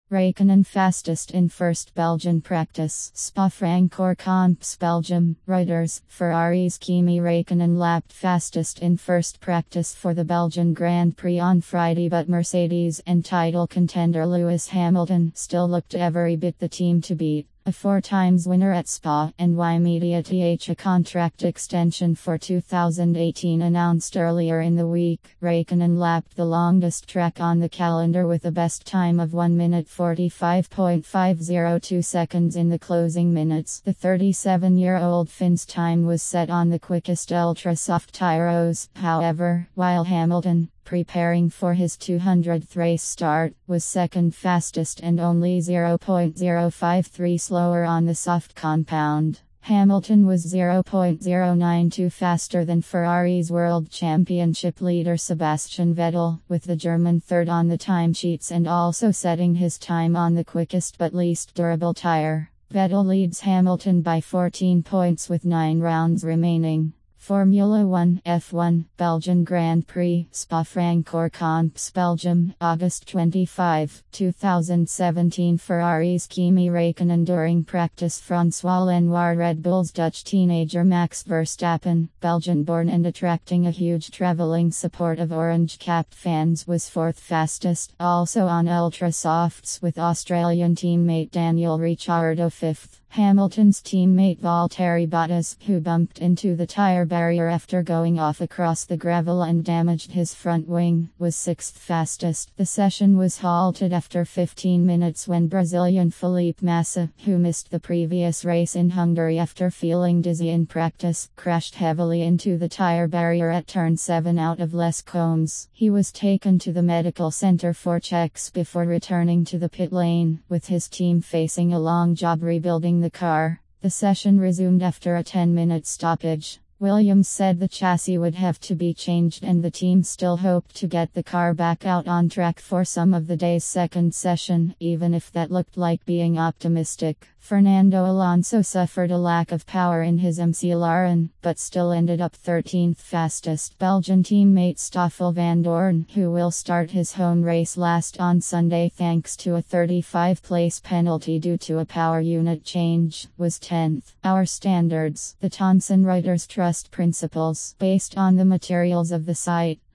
Raikkonen fastest in first Belgian practice. Spa-Francorchamps, Belgium. Reuters. Ferrari's Kimi Raikkonen lapped fastest in first practice for the Belgian Grand Prix on Friday, but Mercedes and title contender Lewis Hamilton still looked every bit the team to beat. A 4-times winner at Spa, NY Media TH a contract extension for 2018 announced earlier in the week. Raikkonen lapped the longest track on the calendar with a best time of 1 minute 45.502 seconds in the closing minutes. The 37-year-old Finn's time was set on the quickest ultra-soft tyres. However, while Hamilton, preparing for his 200th race start, was second fastest and only 0.053 slower on the soft compound. Hamilton was 0.092 faster than Ferrari's World Championship leader Sebastian Vettel, with the German third on the timesheets and also setting his time on the quickest but least durable tire. Vettel leads Hamilton by 14 points with 9 rounds remaining. Formula 1 F1 Belgian Grand Prix Spa-Francorchamps, Belgium, August 25, 2017. Ferrari's Kimi Raikkonen during practice. François Lenoir. Red Bull's Dutch teenager Max Verstappen, Belgian-born and attracting a huge travelling support of orange-capped fans, was 4th fastest, also on ultra-softs, with Australian teammate Daniel Ricciardo 5th. Hamilton's teammate Valtteri Bottas, who bumped into the tire barrier after going off across the gravel and damaged his front wing, was 6th fastest. The session was halted after 15 minutes when Brazilian Felipe Massa, who missed the previous race in Hungary after feeling dizzy in practice, crashed heavily into the tire barrier at turn 7 out of Les Combes. He was taken to the medical center for checks before returning to the pit lane, with his team facing a long job rebuilding the car. The session resumed after a 10-minute stoppage. Williams said the chassis would have to be changed and the team still hoped to get the car back out on track for some of the day's second session, even if that looked like being optimistic. Fernando Alonso suffered a lack of power in his McLaren, but still ended up 13th fastest. Belgian teammate Stoffel van Dorn, who will start his home race last on Sunday thanks to a 35-place penalty due to a power unit change, was 10th. Our standards. The Thomson Reuters Trust Principles. Based on the materials of the site,